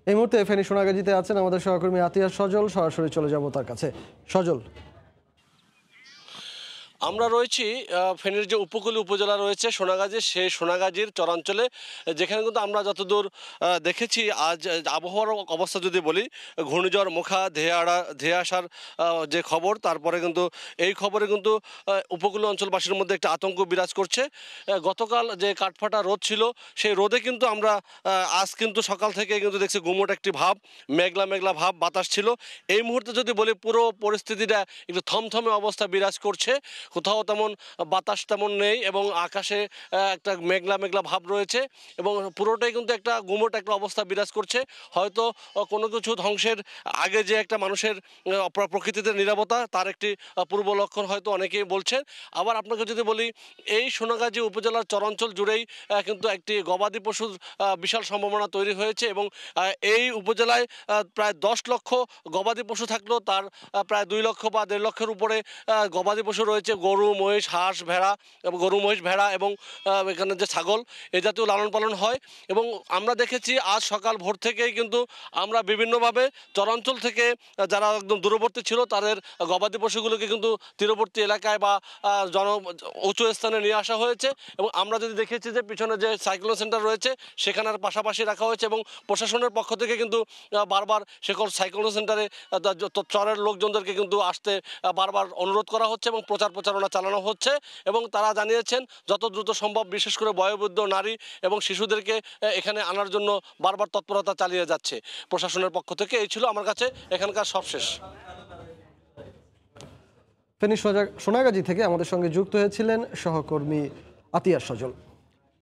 এই মুহূর্তে ফেনী সোনাগাজীতে আছেন আমাদের সহকর্মী আতিয়াস সজল। সরাসরি চলে যাব তার কাছে। সজল, আমরা রয়েছি ফেনীর যে উপকূলীয় উপজেলা রয়েছে সোনাগাজী, সেই সোনাগাজীর চরাঞ্চলে, যেখানে কিন্তু আমরা যতদূর দেখেছি আজ আবহাওয়ার অবস্থা যদি বলি, ঘূর্ণিঝড় মোখা ধেয়ে আসার যে খবর, তারপরে কিন্তু এই খবরে কিন্তু উপকূলীয় অঞ্চলবাসীর মধ্যে একটা আতঙ্ক বিরাজ করছে। গতকাল যে কাঠফাটা রোদ ছিল, সেই রোদে কিন্তু আমরা আজ কিন্তু সকাল থেকে কিন্তু দেখছি গুমোট একটি ভাব, মেঘলা মেঘলা ভাব বাতাস ছিল। এই মুহূর্তে যদি বলি, পুরো পরিস্থিতিটা একটু থমথমে অবস্থা বিরাজ করছে। কোথাও তেমন বাতাস তেমন নেই এবং আকাশে একটা মেঘলা মেঘলা ভাব রয়েছে এবং পুরোটাই কিন্তু একটা গুমোট একটা অবস্থা বিরাজ করছে। হয়তো কোনো কিছু ধ্বংসের আগে যে একটা মানুষের প্রকৃতিতে নীরবতা, তার একটি পূর্ব লক্ষণ হয়তো অনেকেই বলছেন। আবার আপনাকে যদি বলি, এই সোনাগাজী উপজেলার চরাঞ্চল জুড়েই কিন্তু একটি গবাদি পশুর বিশাল সম্ভাবনা তৈরি হয়েছে এবং এই উপজেলায় প্রায় 10 লক্ষ গবাদি পশু থাকলেও তার প্রায় 2 লক্ষ বা 1.5 লক্ষের উপরে গবাদি পশু রয়েছে। গরু, মহিষ, হাঁস, ভেড়া এবং গরু, মহিষ, ভেড়া এবং এখানে যে ছাগল, এ জাতীয় লালন পালন হয়। এবং আমরা দেখেছি আজ সকাল ভোর থেকেই কিন্তু আমরা বিভিন্নভাবে চরাঞ্চল থেকে যারা একদম দূরবর্তী ছিল, তাদের গবাদি পশুগুলোকে কিন্তু তীরবর্তী এলাকায় বা উঁচু স্থানে নিয়ে আসা হয়েছে। এবং আমরা যদি দেখেছি যে পিছনে যে সাইক্লোন সেন্টার রয়েছে, সেখানের পাশাপাশি রাখা হয়েছে এবং প্রশাসনের পক্ষ থেকে কিন্তু বারবার সকল সাইক্লোন সেন্টারে চরের লোকজনদেরকে কিন্তু আসতে বারবার অনুরোধ করা হচ্ছে এবং প্রচারণা চালানো হচ্ছে। এবং তারা জানিয়েছেন যত দ্রুত সম্ভব, বিশেষ করে বয়োবৃদ্ধ, নারী এবং শিশুদেরকে এখানে আনার জন্য বারবার তৎপরতা চালিয়ে যাচ্ছে প্রশাসনের পক্ষ থেকে। এই ছিল আমার কাছে এখানকার সবশেষ। ফেনী সোনাগাজী থেকে আমাদের সঙ্গে যুক্ত হয়েছিলেন সহকর্মী আতিয়াস সজল।